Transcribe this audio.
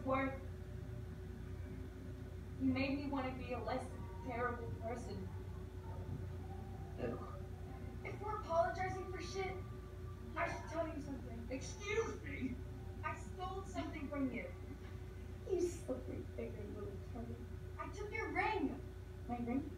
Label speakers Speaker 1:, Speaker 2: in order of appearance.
Speaker 1: work. You made me want to be a less terrible person.
Speaker 2: If we're apologizing for shit, I should tell you something.
Speaker 3: Excuse me?
Speaker 2: I stole something from you.
Speaker 1: You slippery figure, little turtle.
Speaker 2: I took your ring.
Speaker 1: My ring?